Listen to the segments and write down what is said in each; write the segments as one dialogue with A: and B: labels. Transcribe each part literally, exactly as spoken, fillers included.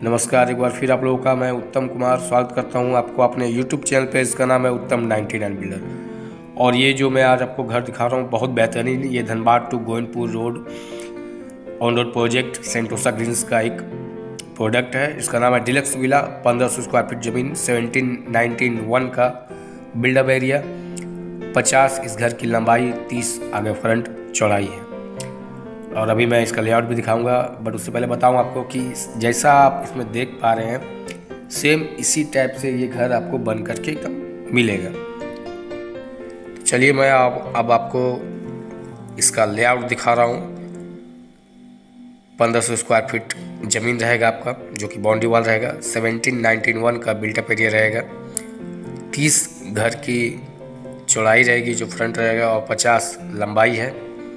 A: नमस्कार, एक बार फिर आप लोगों का मैं उत्तम कुमार स्वागत करता हूं आपको अपने यूट्यूब चैनल पे। इसका नाम है उत्तम नाइन्टी नाइन बिल्डर। और ये जो मैं आज आपको घर दिखा रहा हूं बहुत बेहतरीन, ये Dhanbad to Govindpur road on road project Sentosa Greens का एक प्रोडक्ट है। इसका नाम है डिलक्स विला। पंद्रह सौ स्क्वायर फीट ज़मीन, सेवनटीन नाइनटीन वन का बिल्डअप एरिया, पचास इस घर की लंबाई, तीस आगे फ्रंट चौड़ाई है। और अभी मैं इसका लेआउट भी दिखाऊंगा, बट उससे पहले बताऊं आपको कि जैसा आप इसमें देख पा रहे हैं सेम इसी टाइप से ये घर आपको बन करके एकदम मिलेगा। तो चलिए मैं अब अब आपको इसका लेआउट दिखा रहा हूं। पंद्रह सौ स्क्वायर फीट ज़मीन रहेगा आपका, जो कि बाउंड्री वाल रहेगा। सेवनटीन नाइनटीन वन का बिल्टअप एरिया रहेगा। तीस घर की चौड़ाई रहेगी जो फ्रंट रहेगा, और पचास लंबाई है।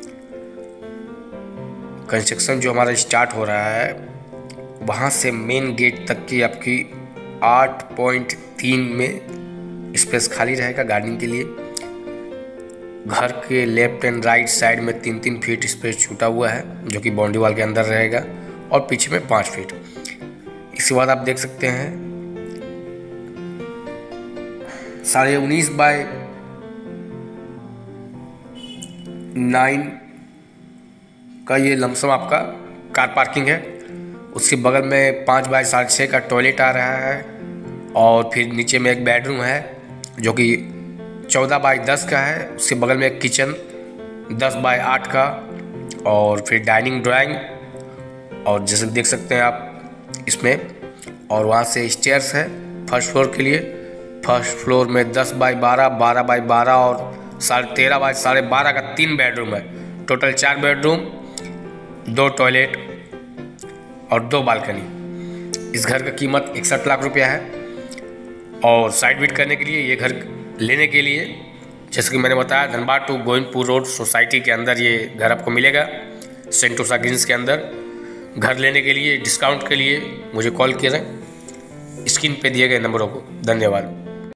A: कंस्ट्रक्शन जो हमारा स्टार्ट हो रहा है वहाँ से मेन गेट तक की आपकी आठ पॉइंट तीन में स्पेस खाली रहेगा गार्डनिंग के लिए। घर के लेफ्ट एंड राइट साइड में तीन तीन फीट स्पेस छूटा हुआ है, जो कि बाउंड्री वाल के अंदर रहेगा, और पीछे में पाँच फीट। इसके बाद आप देख सकते हैं साढ़े उन्नीस बाय नाइन का ये लमसम आपका कार पार्किंग है। उसके बगल में पाँच बाय साढ़े छः का टॉयलेट आ रहा है, और फिर नीचे में एक बेडरूम है जो कि चौदह बाय दस का है। उसके बगल में एक किचन दस बाय आठ का, और फिर डाइनिंग ड्राइंग, और जैसे देख सकते हैं आप इसमें। और वहाँ से स्टेयर्स है फर्स्ट फ्लोर के लिए। फर्स्ट फ्लोर में दस बाय बारह, बारह बाय बारह और साढ़े तेरह बाय साढ़े बारह का तीन बेडरूम है। टोटल चार बेडरूम, दो टॉयलेट और दो बालकनी। इस घर का कीमत इकसठ लाख रुपया है। और साइड बिड करने के लिए, ये घर लेने के लिए, जैसे कि मैंने बताया, Dhanbad to Govindpur road society के अंदर ये घर आपको मिलेगा, सेंटोसा ग्रीन्स के अंदर। घर लेने के लिए, डिस्काउंट के लिए मुझे कॉल करें स्क्रीन पे दिए गए नंबरों को। धन्यवाद।